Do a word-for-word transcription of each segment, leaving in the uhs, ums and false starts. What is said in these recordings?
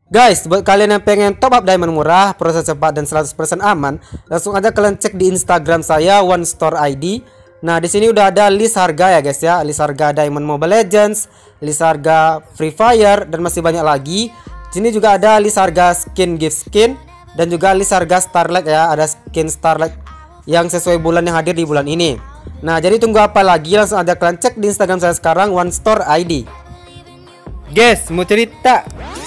Guys, buat kalian yang pengen top up diamond murah, proses cepat dan seratus persen aman, langsung aja kalian cek di Instagram saya one store I D. Nah, di sini udah ada list harga ya guys ya, list harga Diamond Mobile Legends, list harga Free Fire dan masih banyak lagi. Di sini juga ada list harga skin gift skin dan juga list harga Starlight ya, ada skin Starlight yang sesuai bulan yang hadir di bulan ini. Nah, jadi tunggu apa lagi, langsung aja kalian cek di Instagram saya sekarang one store I D. Guys, mau cerita.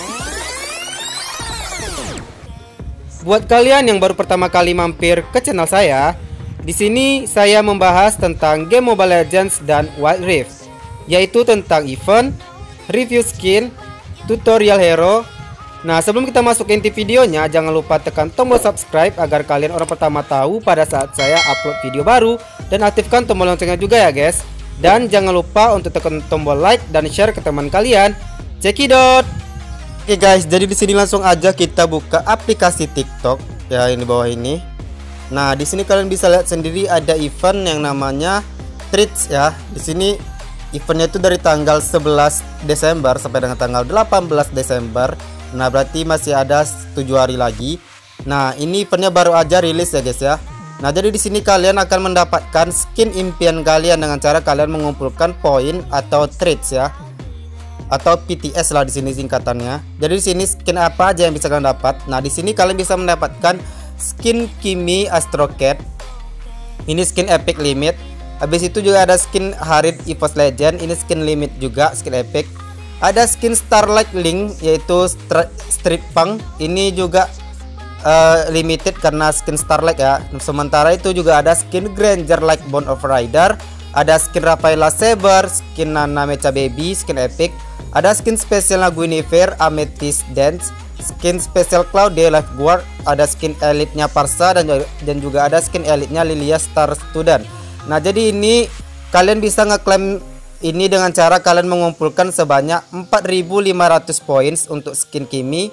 Buat kalian yang baru pertama kali mampir ke channel saya, di sini saya membahas tentang game Mobile Legends dan Wild Rift, yaitu tentang event, review skin, tutorial hero. Nah, sebelum kita masuk ke inti videonya, jangan lupa tekan tombol subscribe agar kalian orang pertama tahu pada saat saya upload video baru, dan aktifkan tombol loncengnya juga ya guys. Dan jangan lupa untuk tekan tombol like dan share ke teman kalian. Cekidot. Oke guys, jadi di sini langsung aja kita buka aplikasi TikTok ya, ini bawah ini. Nah, di sini kalian bisa lihat sendiri ada event yang namanya Treats ya. Di sini eventnya itu dari tanggal sebelas Desember sampai dengan tanggal delapan belas Desember. Nah, berarti masih ada tujuh hari lagi. Nah, ini eventnya baru aja rilis ya guys ya. Nah, jadi di sini kalian akan mendapatkan skin impian kalian dengan cara kalian mengumpulkan poin atau treats ya, atau P T S lah di sini singkatannya. Jadi di sini skin apa aja yang bisa kalian dapat? Nah, di sini kalian bisa mendapatkan skin Kimi Astro Cat. Ini skin epic limit. Habis itu juga ada skin Harid EVOS Legend. Ini skin limit juga, skin epic. Ada skin Starlight Link yaitu Street Punk. Ini juga uh, limited karena skin Starlight ya. Sementara itu juga ada skin Granger Like Bone of Rider. Ada skin Rafaela Saber, skin Nana Mecha Baby, skin epic. Ada skin spesial Guinevere Amethyst Dance, skin spesial Cloudy Lifeguard, ada skin elitnya Parsa dan dan juga ada skin elitnya Lilia Star Student. Nah, jadi ini kalian bisa ngeklaim ini dengan cara kalian mengumpulkan sebanyak empat ribu lima ratus poin untuk skin Kimi.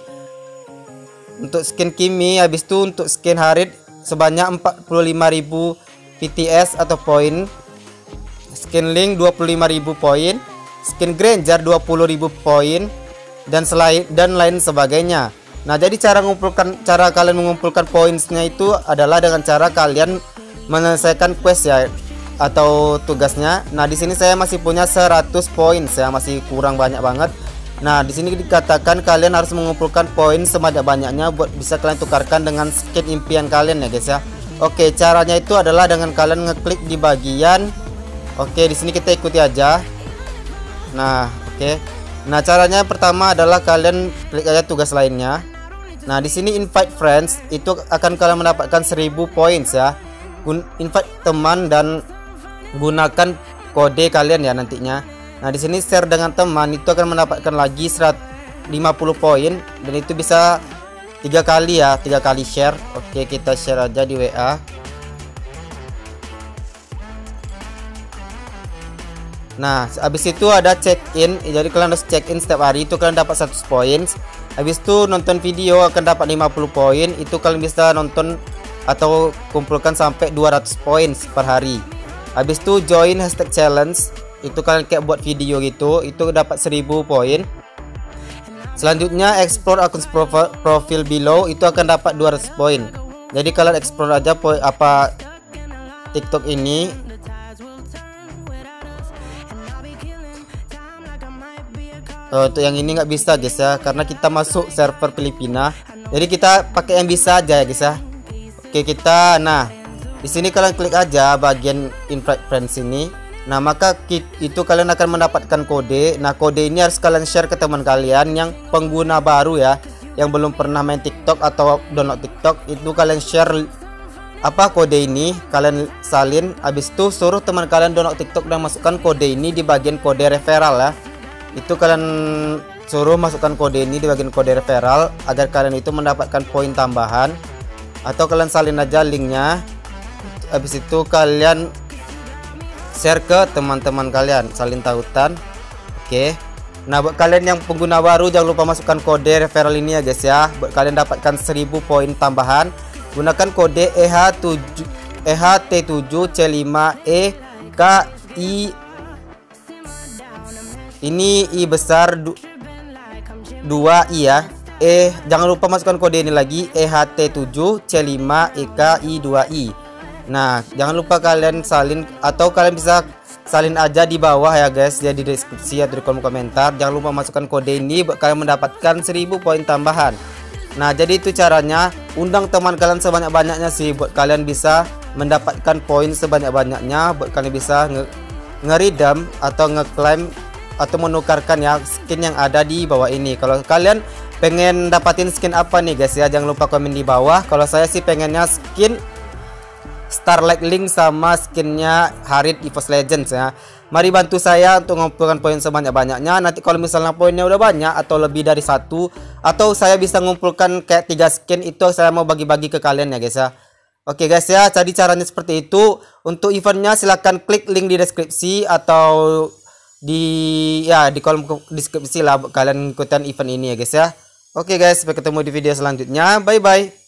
Untuk skin Kimi, habis itu untuk skin Harid sebanyak empat puluh lima ribu P T S atau poin. Skin Link dua puluh lima ribu poin, skin Granger dua puluh ribu poin, dan selain dan lain sebagainya. Nah, jadi cara mengumpulkan cara kalian mengumpulkan poinnya itu adalah dengan cara kalian menyelesaikan quest ya atau tugasnya. Nah, di sini saya masih punya seratus poin, saya masih kurang banyak banget. Nah, di sini dikatakan kalian harus mengumpulkan poin sebanyak-banyaknya buat bisa kalian tukarkan dengan skin impian kalian ya guys ya. Oke, caranya itu adalah dengan kalian ngeklik di bagian. Oke, di sini kita ikuti aja. Nah, oke. Nah, caranya pertama adalah kalian klik aja tugas lainnya. Nah, di sini invite friends itu akan kalian mendapatkan seribu poin ya. Invite teman dan gunakan kode kalian ya nantinya. Nah, di sini share dengan teman itu akan mendapatkan lagi seratus lima puluh poin dan itu bisa tiga kali ya, tiga kali share. Oke, kita share aja di W A. Nah, habis itu ada check in. Jadi kalian harus check in setiap hari, itu kalian dapat seratus poin. Habis itu nonton video akan dapat lima puluh poin. Itu kalian bisa nonton atau kumpulkan sampai dua ratus poin per hari. Habis itu join hashtag challenge. Itu kalian kayak buat video gitu, itu dapat seribu poin. Selanjutnya explore akun profil below, itu akan dapat dua ratus poin. Jadi kalian explore aja poin apa TikTok ini. Oh, untuk yang ini nggak bisa guys ya, karena kita masuk server Filipina. Jadi kita pakai yang bisa aja ya guys ya. Oke, kita nah di sini kalian klik aja bagian invite friends ini. Nah, maka itu kalian akan mendapatkan kode. Nah, kode ini harus kalian share ke teman kalian yang pengguna baru ya, yang belum pernah main TikTok atau download TikTok. Itu kalian share apa kode ini, kalian salin. Habis itu suruh teman kalian download TikTok dan masukkan kode ini di bagian kode referral ya. Itu kalian suruh masukkan kode ini di bagian kode referral agar kalian itu mendapatkan poin tambahan, atau kalian salin aja linknya. Habis itu kalian share ke teman-teman kalian, salin tautan. Oke. Nah, buat kalian yang pengguna baru jangan lupa masukkan kode referral ini ya guys ya, buat kalian dapatkan seribu poin tambahan. Gunakan kode E H T tujuh C lima E K I. Ini I besar dua I ya. eh jangan lupa masukkan kode ini lagi, E H T tujuh C lima E K I dua I. Nah, jangan lupa kalian salin, atau kalian bisa salin aja di bawah ya guys, ya di deskripsi atau di kolom komentar. Jangan lupa masukkan kode ini buat kalian mendapatkan seribu poin tambahan. Nah, jadi itu caranya, undang teman kalian sebanyak-banyaknya sih buat kalian bisa mendapatkan poin sebanyak-banyaknya, buat kalian bisa nge ngeridam atau ngeklaim atau menukarkan ya skin yang ada di bawah ini. Kalau kalian pengen dapatin skin apa nih guys ya, jangan lupa komen di bawah. Kalau saya sih pengennya skin Starlight Link sama skinnya Harit EVOS Legends ya. Mari bantu saya untuk mengumpulkan poin sebanyak-banyaknya. Nanti kalau misalnya poinnya udah banyak atau lebih dari satu, atau saya bisa mengumpulkan kayak tiga skin, itu saya mau bagi-bagi ke kalian ya guys ya. Oke guys ya, jadi caranya seperti itu. Untuk eventnya silahkan klik link di deskripsi atau di ya di kolom deskripsi lah kalian ikutan event ini ya guys ya. Oke guys, sampai ketemu di video selanjutnya. Bye bye.